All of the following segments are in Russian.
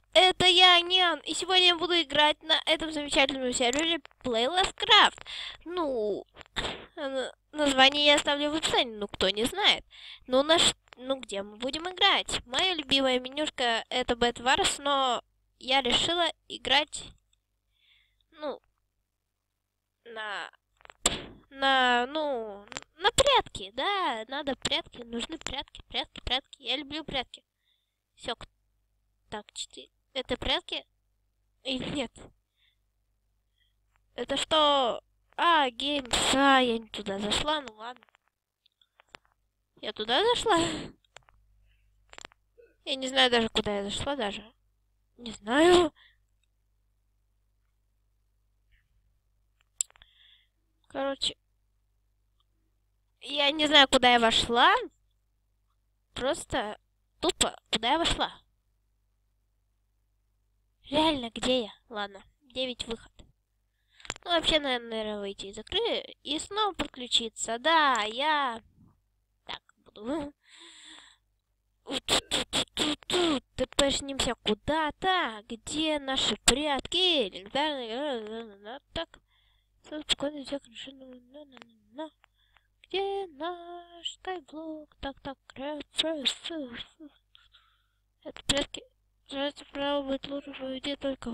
это я, Нян, и сегодня я буду играть на этом замечательном сервере Playlist Craft. Ну, название я оставлю в описании, ну кто не знает. Ну где мы будем играть? Моя любимая менюшка это Bedwars, но я решила играть, ну, на, на прятки, да, надо прятки, нужны прятки. Я люблю прятки. Все, так, 4. Это прятки? Или нет? Это что? Геймс. Я не туда зашла, ну ладно. Я туда зашла? Я не знаю даже, куда я зашла даже. Не знаю. Короче. Я не знаю, куда я вошла. Просто тупо, куда я вошла. Реально, где я? Ладно, 9 выход. Ну, вообще, наверное, выйти из игры и снова подключиться. Да, я... Так, буду... Тпшнимся куда-то, где наши прятки. Так. Спокойно, все хорошо. Где наш скайблок? Так. Это прятки. Жать право быть лучше, где только...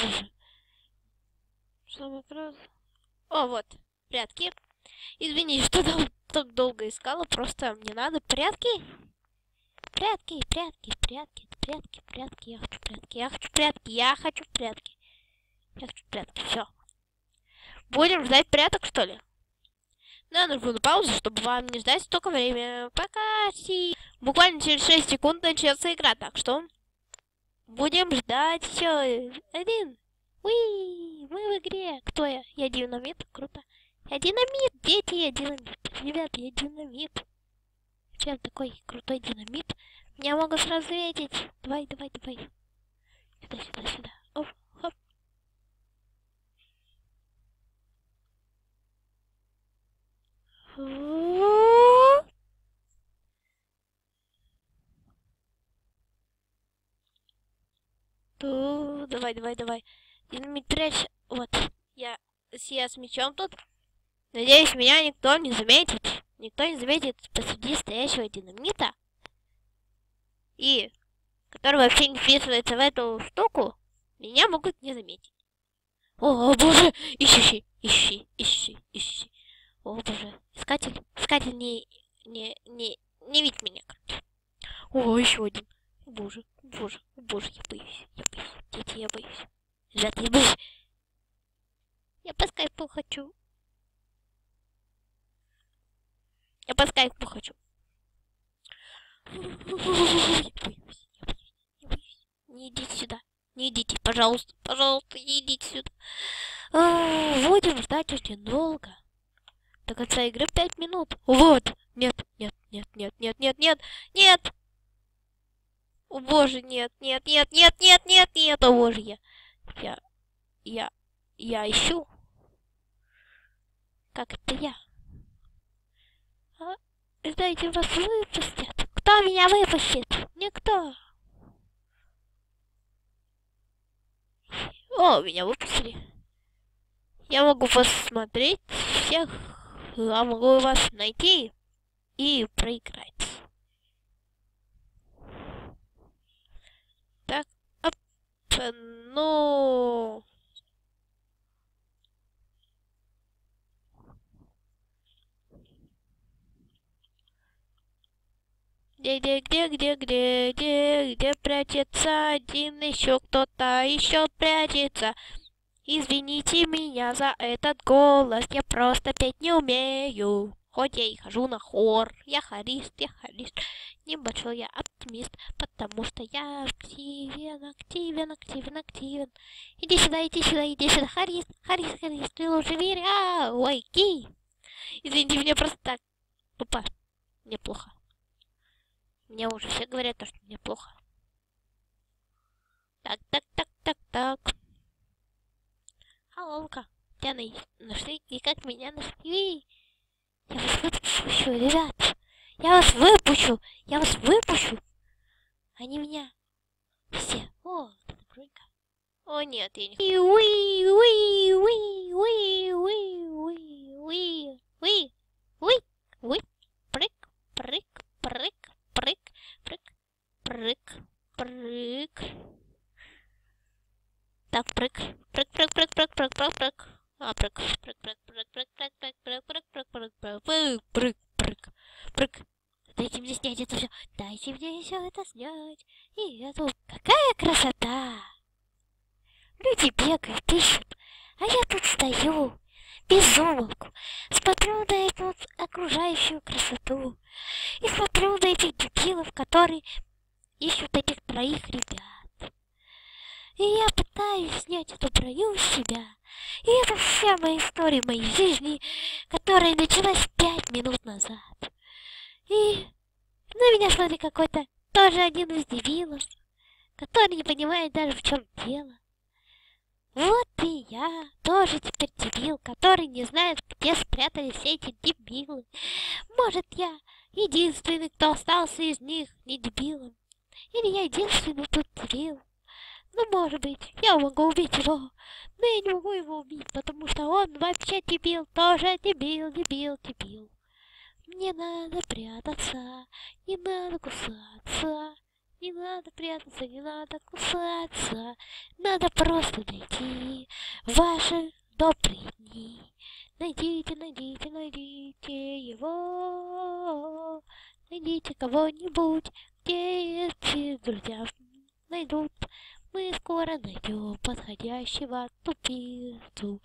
Самый крас. О, вот, прятки. Извини, что там так долго искала, просто мне надо прятки. Прятки. Я хочу прятки. Все. Будем ждать пряток, что ли? Да, нужно на паузу, чтобы вам не ждать столько времени. Пока. Буквально через 6 секунд начнется игра, так что будем ждать. Все. 1. Уи, мы в игре. Кто я? Я динамит. Круто. Я динамит, дети, я динамит. Ребят, я динамит. Чем такой крутой динамит? Меня могут сразу заметить. Давай. Сюда. Оп, хоп. Давай. Динамит прячь. Вот. Я с мечом тут. Надеюсь, меня никто не заметит. Никто не заметит посреди стоящего динамита. И который вообще не вписывается в эту штуку, меня могут не заметить. О, боже! Ищи. О, боже. Искатель не видит меня, короче. О, еще один. Боже, я боюсь. Дети, я боюсь. Ребята, я боюсь. Я по скайпу хочу. Я боюсь. Не идите сюда. Не идите, пожалуйста, не идите сюда. Будем ждать очень долго. До конца игры 5 минут. Вот. Нет. О боже, нет. О боже, я ищу. Как это я? Ждайте, вас выпустят. Кто меня выпустит? Никто. О, меня выпустили. Я могу посмотреть всех. Я могу вас найти и проиграть. Так, оп, ну... Где прячется один еще кто-то еще прячется. Извините меня за этот голос, я просто петь не умею. Хоть я и хожу на хор, я хорист. Небольшой я оптимист, потому что я активен. Иди сюда, хорист, ты лучше верь. Ой, ки. Извините меня просто так. Тупо. Мне плохо. Мне уже все говорят, что мне плохо. Так. Алло-ка, тебя нашли? И как меня нашли? Я вас выпущу, ребят. Я вас выпущу. Они меня все. О, О, нет, я не... Уи, уи, уи, уи, уи, уи, уи, уи, уи, уи, прыг, прыг, прыг, прыг, прыг, прыг, прыг. Так, прыг, прыг, прыг, прыг, прыг, прыг, прыг, прыг. А, прыг, прыг, прыг, прыг, прыг, прыг, прыг, прыг, прыг, прыг, прыг, прыг, прыг, прыг, прыг. Дайте мне снять это все. Дайте мне все это снять. И это какая красота! Люди бегают, ищут, а я тут стою, без умолку, смотрю на эту вот окружающую красоту и смотрю на этих дебилов, которые ищут этих троих ребят. И я пытаюсь снять эту броню с себя. И это вся моя история моей жизни, которая началась 5 минут назад. И на меня смотрит какой-то тоже один из дебилов, который не понимает даже, в чем дело. Вот и я тоже теперь дебил, который не знает, где спрятались все эти дебилы. Может, я единственный, кто остался из них не дебилом. Или я единственный тут дебил. Ну, может быть, я могу убить его. Но я не могу его убить, потому что он вообще дебил, тоже дебил, дебил, дебил. Мне надо прятаться, не надо кусаться. Не надо прятаться, не надо кусаться. Надо просто найти ваши добрые дни. Найдите, найдите, найдите его. Найдите кого-нибудь, где эти друзья найдут. Мы скоро найдем подходящего тупицу.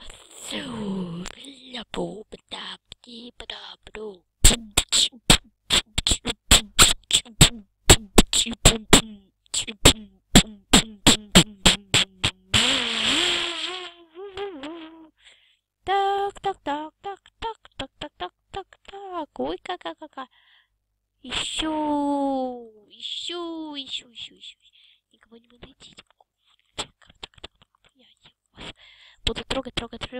Так, так, так, так, так, так, так, так, так, так. Ой, как. Ищу. Никого не буду найти. Буду трогать.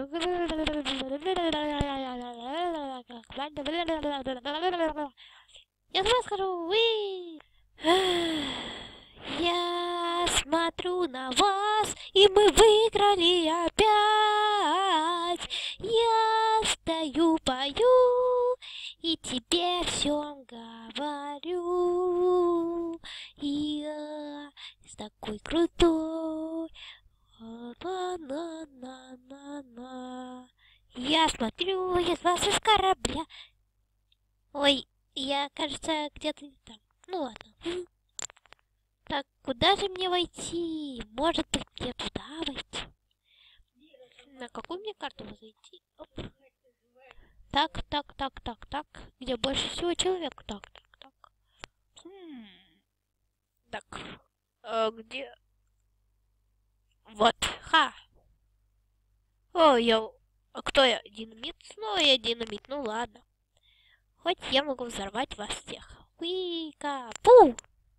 Я с ума схожу. Я смотрю на вас, и мы выиграли опять. Я стою, пою, и тебе все говорю. Я такой крутой. На-на-на-на-на. Я смотрю, я с вас из корабля. Ой, я, кажется, где-то не там. Ну ладно. Так, куда же мне войти? Может быть, мне туда войти? На какую мне карту зайти? Оп. Так. Где больше всего человек? Так. Так. Где? Вот. Ха. О, я... А кто я? Динамит? Ну, я динамит. Ну, ладно. Хоть я могу взорвать вас всех. Уика-пу!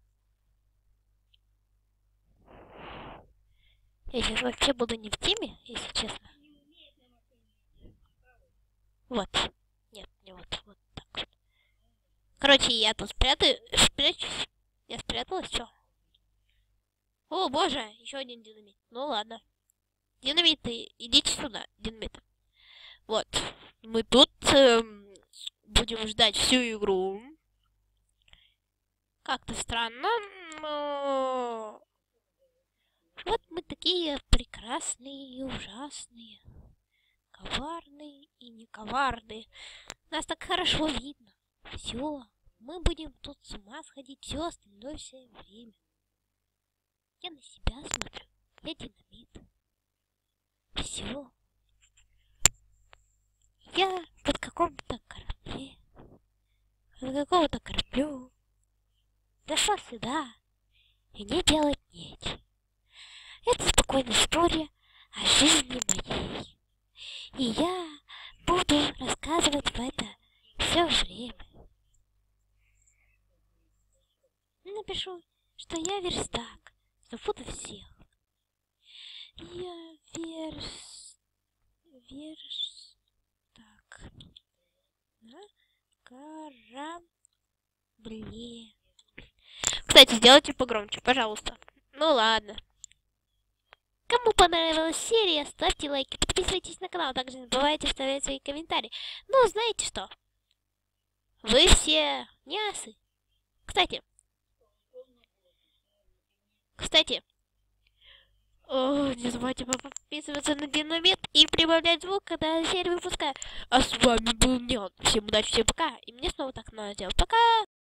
Я сейчас вообще буду не в теме, если честно. Вот. Нет, не вот так вот. Короче, я тут спрячусь. Я спряталась, что? О, боже, еще один динамит. Ну ладно. Динамиты, идите сюда, динамиты. Вот. Мы тут будем ждать всю игру. Как-то странно, но... Вот мы такие прекрасные и ужасные. Коварные и не коварные. Нас так хорошо видно. Все. Мы будем тут с ума сходить все остальное все время. Я на себя смотрю. Я динамит. Все. Я под каком-то корабле. Под какого-то кораблю. Дошла сюда. И мне делать нечего. Это спокойная история о жизни моей. И я буду рассказывать в это все время. Напишу, что я верстак. Запутаю всех. Я верстак на корабле. Кстати, сделайте погромче, пожалуйста. Ну ладно. Кому понравилась серия, ставьте лайки, подписывайтесь на канал, также не забывайте оставлять свои комментарии. Ну, знаете что? Вы все нясы. Кстати, не забывайте подписываться на динамит и прибавлять звук, когда я серию выпускаю. А с вами был Нян. Всем удачи, всем пока. И мне снова так надо делать. Пока!